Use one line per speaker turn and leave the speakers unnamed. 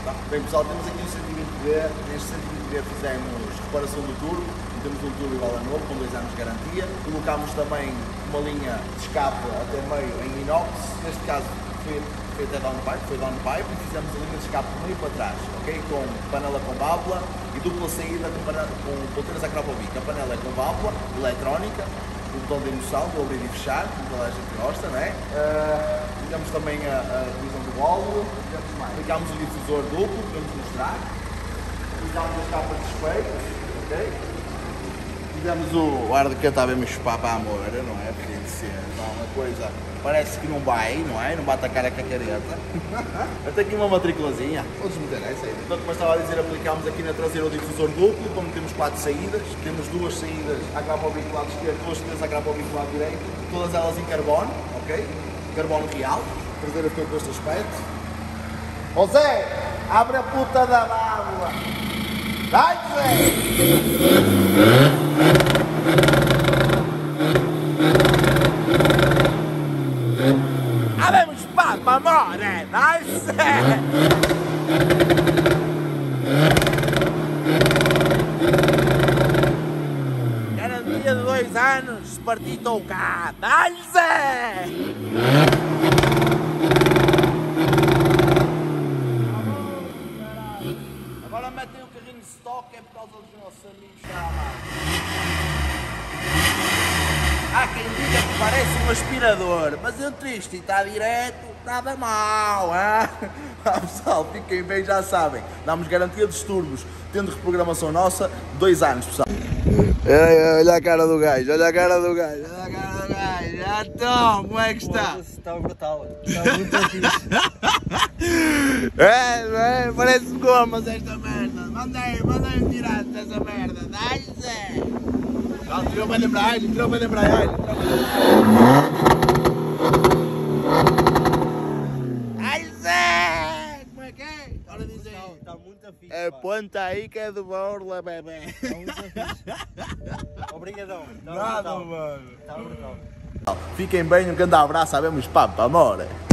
Bem pessoal, temos aqui um 120V, neste 120V fizemos reparação do turbo, temos um turbo igual a novo, com 2 anos de garantia, colocámos também uma linha de escape até meio em inox, neste caso foi até downpipe, foi downpipe e fizemos a linha de escape de meio para trás, ok? Com panela com válvula e dupla saída com polteiras acropovic. A panela é com válvula, eletrónica, o botão de emoção, de abrir e fechar, como toda a gente gosta, não é? Fizemos também a revisão do óleo, aplicámos o difusor duplo, podemos mostrar, fizemos as capas de espelho, ok? Fizemos o ar de que estava mesmo chupar para amor, não é? Porque de ser uma coisa, parece que não vai, não é? Não bate a cara com a careta. Até aqui uma matriculazinha, vou desmeter essa aí. Então, como eu estava a dizer, aplicámos aqui na traseira o difusor duplo, como temos 4 saídas, temos 2 saídas à grapa ao lado esquerdo, 2 saídas à grapa ao lado direito, todas elas em carbono, ok? Carbono real, a traseira ficou com este aspecto. Ó Zé, abre a puta da válvula! Vai, Zé! Abbiamo spazio, amore! Nice! Garantia de 2 anos, se partir estou cá! Nice! Agora metem o carrinho de stock, é por causa dos nossos amigos cá abaixo. Há quem diga que parece um aspirador, mas entre isto e está direto, nada mal, hein? Pessoal, fiquem bem, já sabem. Damos garantia dos turbos, tendo reprogramação nossa, 2 anos, pessoal. Olha a cara do gajo, olha a cara do gajo, olha a cara do gajo. Já estou, como é que está?
Está brutal, está muito fixe.
Parece gomas esta merda. Mandei tirar dessa merda. Dá-lhe, Zé. Tirou para lembrar ele, tirou para lembrar ele. Ai, Zé! Como é que é? Agora diz aí.
Está muito fixe.
É ponta aí que é do Borla, bebê.
Está muito fixe. Obrigadão.
Nada, mano.
Está brutal.
Fiquem bem, um grande abraço, sabemos papo, amor.